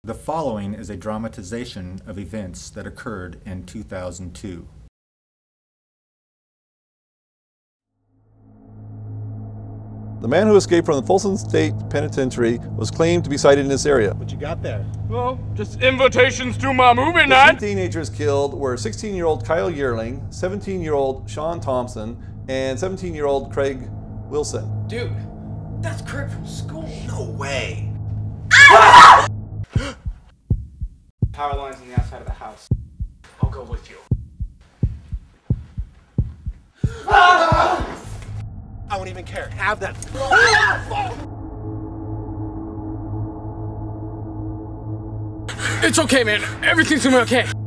The following is a dramatization of events that occurred in 2002. The man who escaped from the Folsom State Penitentiary was claimed to be sighted in this area. What you got there? Well, just invitations to my movie The night. two teenagers killed were 16-year-old Kyle Yearling, 17-year-old Sean Thompson, and 17-year-old Craig Wilson. Dude, that's Craig from school. No way. Power lines on the outside of the house. I'll go with you. I won't even care. Have that. It's okay, man. Everything's gonna be okay.